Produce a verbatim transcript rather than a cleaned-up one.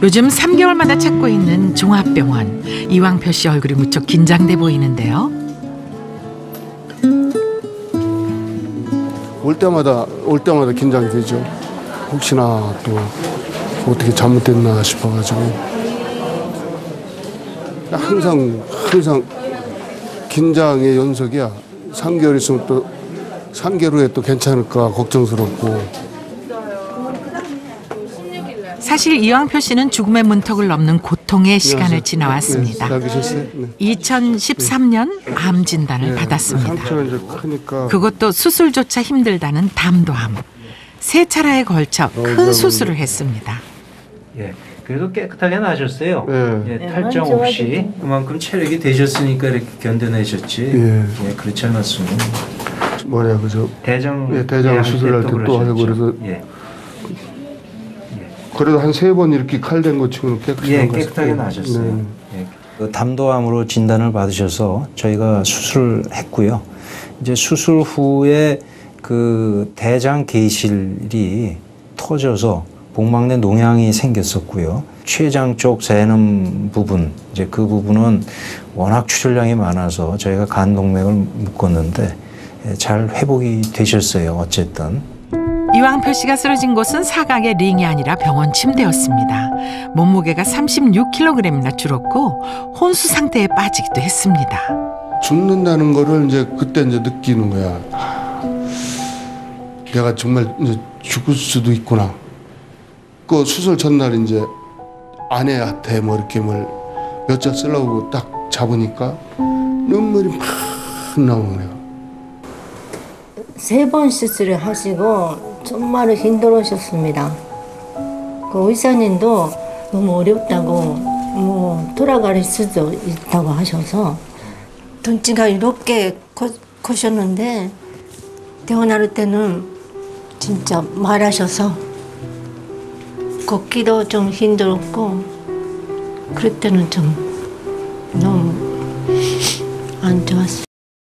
요즘 삼 개월마다 찾고 있는 종합병원. 이왕표 씨 얼굴이 무척 긴장돼 보이는데요. 올 때마다 올 때마다 긴장이 되죠. 혹시나 또 어떻게 잘못됐나 싶어가지고 항상 항상 긴장의 연속이야. 삼 개월 있으면 또 삼 개월 후에 또 괜찮을까 걱정스럽고. 사실 이왕표 씨는 죽음의 문턱을 넘는 고통의 시간을 지나왔습니다. 네, 네. 이천십삼 년 암 진단을 네, 받았습니다. 상처가 이제 크니까. 그것도 수술조차 힘들다는 담도암. 세 차례에 걸쳐 큰 수술을 했습니다. 예, 그래도 깨끗하게 나셨어요. 네. 예, 탈정 없이 그만큼 체력이 되셨으니까 이렇게 견뎌내셨지. 예. 예, 그렇지 않았으면 뭐냐 그죠? 대장 예, 대장 수술할 때 또 하고 그래서. 예. 그래도 한 세 번 이렇게 칼댄 것 치고는 깨끗하게 예, 깨끗하게 나셨어요. 네. 예. 그 담도암으로 진단을 받으셔서 저희가 수술을 했고요. 이제 수술 후에 그 대장 계실이 터져서 복막내 농양이 생겼었고요. 췌장 쪽 새는 부분, 이제 그 부분은 워낙 출혈량이 많아서 저희가 간 동맥을 묶었는데 잘 회복이 되셨어요. 어쨌든. 이왕표 씨가 쓰러진 곳은 사각의 링이 아니라 병원 침대였습니다. 몸무게가 삼십육 킬로그램이나 줄었고 혼수 상태에 빠지기도 했습니다. 죽는다는 거를 이제 그때 이제 느끼는 거야. 내가 정말 이제 죽을 수도 있구나. 그 수술 전날 이제 아내한테 뭐 이렇게 뭘 몇 자 쓰려고 딱 잡으니까 눈물이 막 나오는 거야. 세 번 수술을 하시고 정말 힘들으셨습니다. 그 의사님도 너무 어렵다고 뭐 돌아갈 수도 있다고 하셔서 등치가 이렇게 커, 커셨는데 태어날 때는 진짜 말하셔서 걷기도 좀 힘들었고 그럴 때는 좀 너무 안 좋았어요.